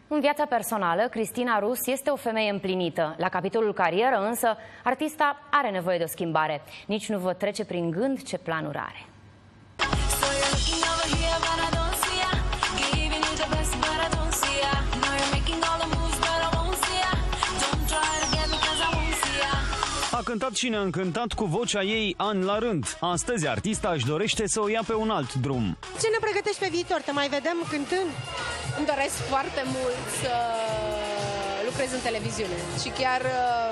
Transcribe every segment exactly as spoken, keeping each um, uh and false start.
În viața personală, Cristina Rus este o femeie împlinită. La capitolul carieră, însă, artista are nevoie de o schimbare. Nici nu vă trece prin gând ce planuri are. A cântat și ne-a încântat cu vocea ei ani la rând. Astăzi, artista își dorește să o ia pe un alt drum. Ce ne pregătești pe viitor? Te mai vedem cântând? Îmi doresc foarte mult să lucrez în televiziune și chiar,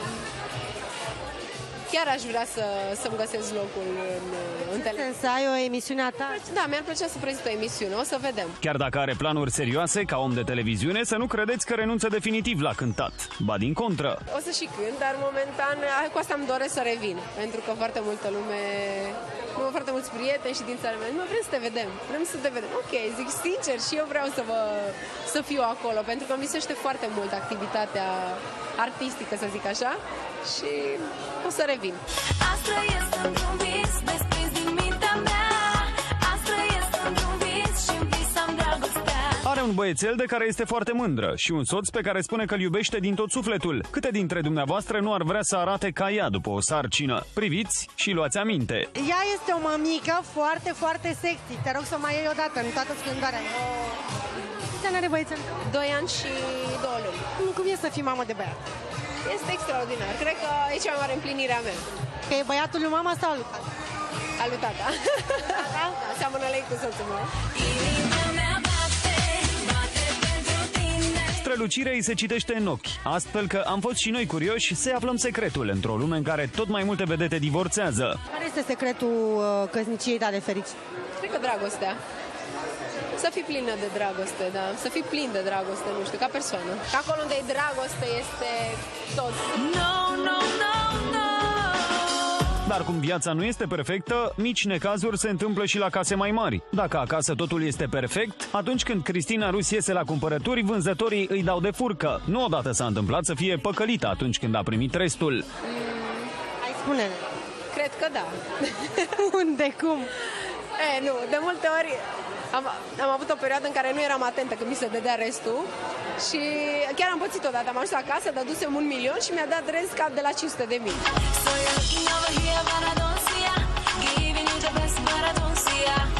chiar aș vrea să, să-mi găsesc locul în, în televiziune. Să ai o emisiune a ta? Da, mi-ar plăcea să prezint o emisiune, o să vedem. Chiar dacă are planuri serioase ca om de televiziune, să nu credeți că renunță definitiv la cântat. Ba din contră. O să și cânt, dar momentan cu asta îmi doresc să revin, pentru că foarte multă lume, foarte mulți prieteni și din țara mea, nu vrem să te vedem, vrem să te vedem. Ok, zic sincer și eu vreau să, vă, să fiu acolo, pentru că îmi visește foarte mult activitatea artistică, să zic așa, și o să revin. Asta este într-un vis, desprins din mintea mea. Asta este într-un vis și-n vis am dragostea. Are un băiețel de care este foarte mândră și un soț pe care spune că îl iubește din tot sufletul. Câte dintre dumneavoastră nu ar vrea să arate ca ea după o sarcină? Priviți și luați aminte. Ea este o mămică foarte, foarte sexy. Te rog să mai iei odată în toată splendoarea. Câți ani are băiețel? Doi ani și două luni. Cum e să fii mamă de băiat? Este extraordinar. Cred că e cea mai mare împlinire a mea. Că e băiatul lui mama sau lui tata? Al lui tata. Da? Seamănă lei cu soțul meu. Strălucirea îi se citește în ochi, astfel că am fost și noi curioși să aflăm secretul într-o lume în care tot mai multe vedete divorțează. Care este secretul uh, căsniciei tale fericite? Cred că dragostea. Să fii plină de dragoste, da. Să fii plin de dragoste, nu știu, ca persoană. Că acolo unde e dragoste este tot. No, no, no, no. Dar cum viața nu este perfectă, mici necazuri se întâmplă și la case mai mari. Dacă acasă totul este perfect, atunci când Cristina Rus iese la cumpărături, vânzătorii îi dau de furcă. Nu odată s-a întâmplat să fie păcălită atunci când a primit restul. Mm. Hai, spune-ne. Cred că da. Unde, cum? E, nu, de multe ori am, am avut o perioadă în care nu eram atentă când mi se dădea restul și chiar am pățit odată. Am ajuns acasă, dădusem un milion și mi-a dat rest ca de la cinci sute de mii. So you're looking over here, but I don't see ya. Giving you the best, but I don't see ya.